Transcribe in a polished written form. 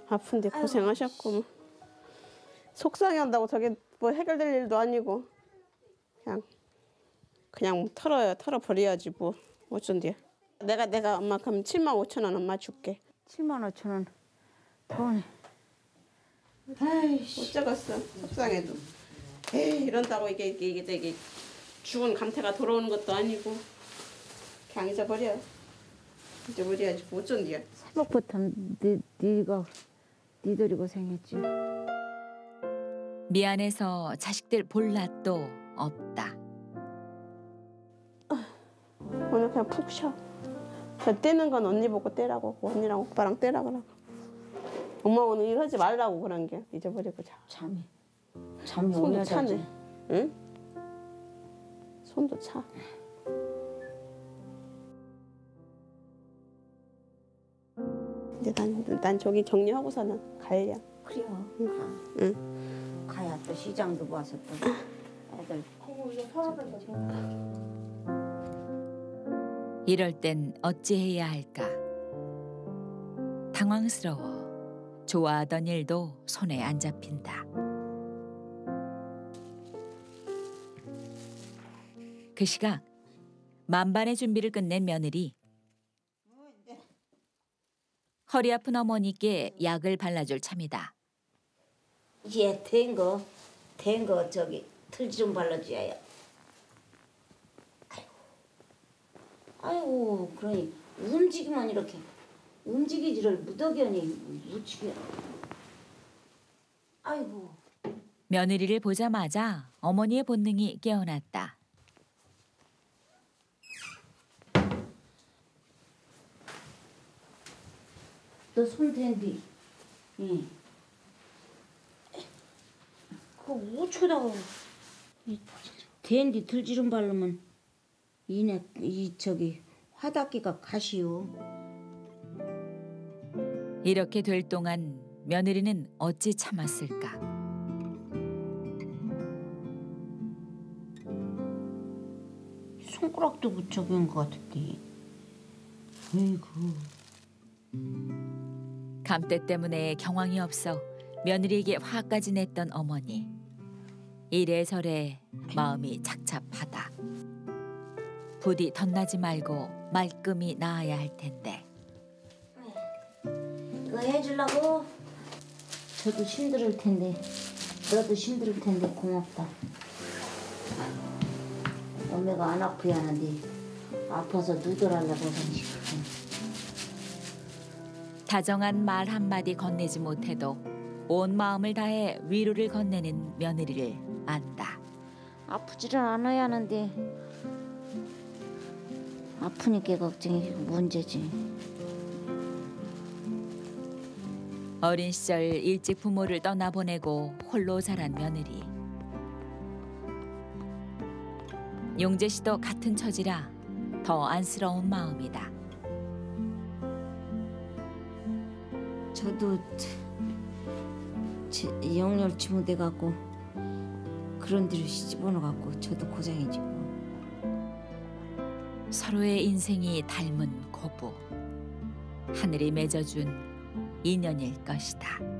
아픈데 고생하셨고 뭐. 속상해한다고 저게 뭐 해결될 일도 아니고 그냥 뭐 털어버려야지 뭐 어쩐데. 내가 엄마 그럼 75,000원 엄마 줄게. 75,000원 돈. 아이씨 어쩌겠어. 속상해도. 에이 이런다고 이게 죽은 감태가 돌아오는 것도 아니고 그냥 잊어버려야지 뭐 어쩐디야. 새벽부터 니들이 고생했지. 미안해서 자식들 볼 낯도 없다. 오늘 그냥 푹 쉬어. 떼는 건 언니 보고 떼라고 언니랑 오빠랑 떼라 그러고. 엄마 오늘 일하지 말라고 그런 게 잊어버리고 자. 잠이 손도 오냐 차네. 자지. 응? 손도 차. 이제 난 저기 정리하고서는 갈려. 그래요. 응. 가야 또 시장도 봐서 또 애들. 이럴 땐 어찌해야 할까. 당황스러워. 좋아하던 일도 손에 안 잡힌다. 그 시각 만반의 준비를 끝낸 며느리. 허리 아픈 어머니께 약을 발라줄 참이다. 얘 된 거 저기 틀 좀 발라줘야. 아이고 그러니 움직이면 이렇게 움직이지를 무더기하니 묻히게. 아이고. 며느리를 보자마자 어머니의 본능이 깨어났다. 너 손 댄디. 응. 그거 5초다가 댄디 들지름 바르면 저기 화답기가 가시오. 이렇게 될 동안 며느리는 어찌 참았을까. 손가락도 붙여본 것 같은데. 아이고. 감때 때문에 경황이 없어 며느리에게 화까지 냈던 어머니. 이래저래 마음이 착잡하다. 부디 덧나지 말고 말끔히 나아야 할 텐데. 이거 해주려고? 저도 힘들 텐데, 너도 힘들 텐데 고맙다. 어머니가 안 아프야 하는데 아파서 누들하려고 그러지. 다정한 말 한마디 건네지 못해도 온 마음을 다해 위로를 건네는 며느리를 안다. 아프지는 않아야 하는데 아프니까 걱정이 문제지. 어린 시절 일찍 부모를 떠나보내고 홀로 자란 며느리. 용재 씨도 같은 처지라 더 안쓰러운 마음이다. 저도 영렬치 못해갖고 그런 데로 시집오너갖고 저도 고생이지고. 서로의 인생이 닮은 고부. 하늘이 맺어준 인연일 것이다.